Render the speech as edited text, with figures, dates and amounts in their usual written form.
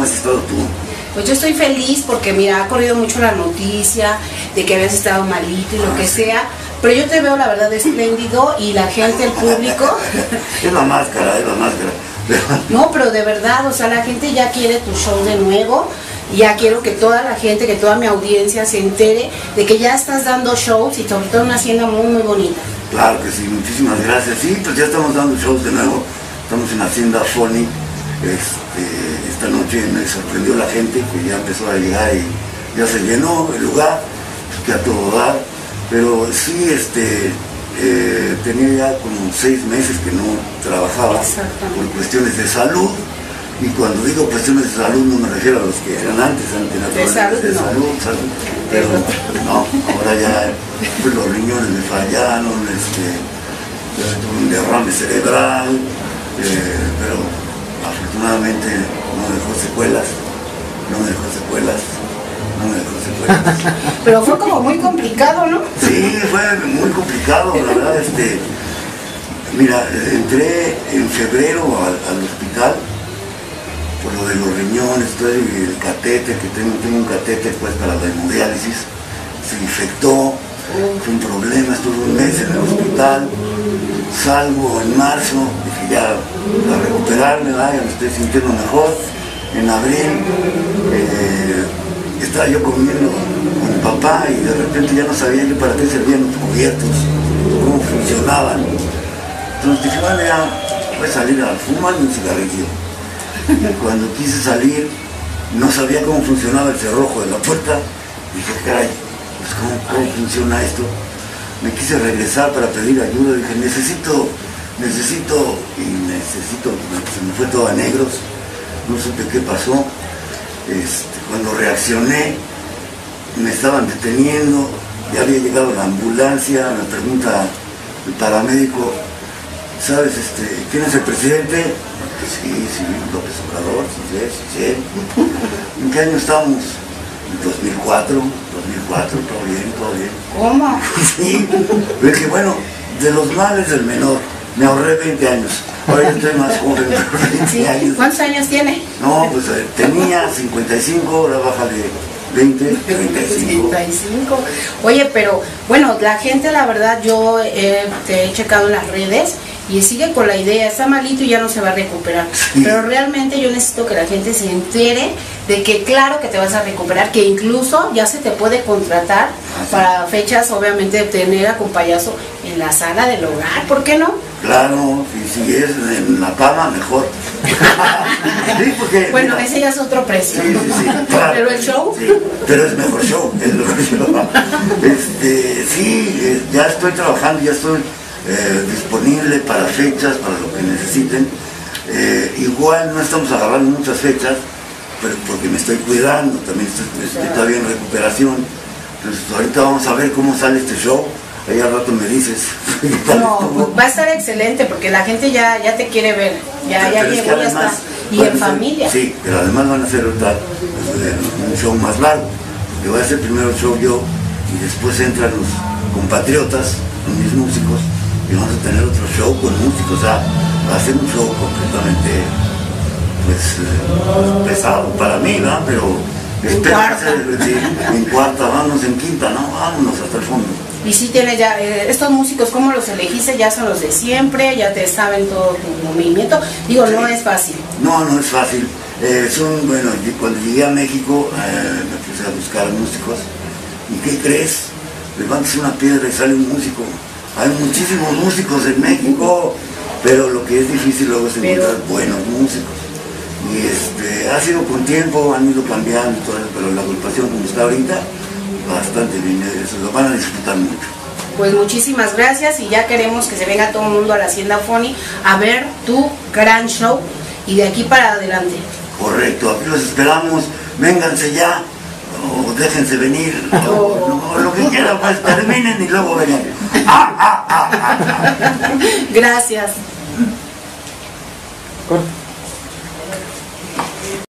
has estado tú? Pues yo estoy feliz porque mira, ha corrido mucho la noticia de que habías estado malito y lo que sea, pero yo te veo la verdad espléndido y la gente, el público... Es la máscara, es la máscara. No, pero de verdad, o sea, la gente ya quiere tu show de nuevo. Ya quiero que toda la gente, que toda mi audiencia se entere de que ya estás dando shows y sobre todo una hacienda muy, muy bonita. Claro que sí, muchísimas gracias. Sí, pues ya estamos dando shows de nuevo. Estamos en Hacienda Phony. Esta noche me sorprendió la gente que ya empezó a llegar y ya se llenó el lugar, que a todo dar. Pero sí, tenía ya como 6 meses que no trabajaba por cuestiones de salud. Y cuando digo cuestiones de salud no me refiero a los que eran antes de salud, de salud, pero no, ahora ya pues, los riñones me fallaron, un derrame cerebral, pero afortunadamente no me dejó secuelas. Pero fue como muy complicado, ¿no? Sí, fue muy complicado, la verdad. Mira, entré en febrero al hospital por lo de los riñones, todo el catéter, que tengo un catéter pues para la hemodiálisis, se infectó, fue un problema, estuve 1 mes en el hospital, salgo en marzo, dije ya a recuperarme, ya me estoy sintiendo mejor. En abril estaba yo comiendo con mi papá y de repente ya no sabía yo para qué servían los cubiertos, cómo funcionaban. Entonces dije, bueno, ya voy a salir a fumar un cigarrillo. Cuando quise salir, no sabía cómo funcionaba el cerrojo de la puerta. Dije, caray, pues ¿cómo funciona esto? Me quise regresar para pedir ayuda. Dije, necesito, se me fue todo a negros. No supe qué pasó. Cuando reaccioné, me estaban deteniendo. Ya había llegado la ambulancia. Me pregunta el paramédico, ¿sabes quién es el presidente? Sí, López Obrador, sí. ¿En qué año estamos? En 2004, todo bien. ¿Cómo? Sí, dije, bueno, de los males del menor, me ahorré 20 años. Ahora yo estoy más joven, pero 20 años. ¿Cuántos años tiene? No, pues tenía 55, ahora bájale 20, 35. Oye, pero bueno, la gente, la verdad, yo te he checado en las redes y sigue con la idea, está malito y ya no se va a recuperar. Sí. Pero realmente yo necesito que la gente se entere de que claro que te vas a recuperar, que incluso ya se te puede contratar para fechas, obviamente, de tener a payaso en la sala del hogar, ¿por qué no? Claro, y si es en la cama, mejor. Sí, porque, bueno, mira, ese ya es otro precio. Sí, claro. Pero el show. Sí, pero es mejor show. Sí, ya estoy trabajando, ya estoy disponible para fechas, para lo que necesiten. Igual no estamos agarrando muchas fechas, pero porque me estoy cuidando, también estoy todavía en recuperación. Entonces ahorita vamos a ver cómo sale este show. Ahí al rato me dices. No, va a estar excelente porque la gente ya te quiere ver. Ya llegó, ya está. Y en familia. Sí, pero además van a hacer ahorita un show más largo. Porque voy a hacer primero el show yo y después entran los compatriotas, mis músicos, y vamos a tener otro show con músicos. O sea, va a ser un show completamente pesado para mí, ¿no? Pero espero en cuarta, vámonos en quinta, ¿no? Vámonos hasta el fondo. Y si tienes ya, estos músicos, ¿cómo los elegiste? ¿Ya son los de siempre? ¿Ya te saben todo tu movimiento? Digo, sí. No es fácil. No es fácil. Bueno, cuando llegué a México me puse a buscar músicos. ¿Y qué crees? Levantas una piedra y sale un músico. Hay muchísimos músicos en México, pero lo que es difícil luego es encontrar buenos músicos. Y ha sido con tiempo, han ido cambiando, pero la agrupación como está ahorita, bastante bien, eso lo van a disfrutar mucho. Pues muchísimas gracias y ya queremos que se venga todo el mundo a la Hacienda Phony a ver tu gran show y de aquí para adelante. Correcto, aquí los esperamos, vénganse ya o déjense venir, o lo que quieran, pues terminen y luego vengan. Gracias. Corta.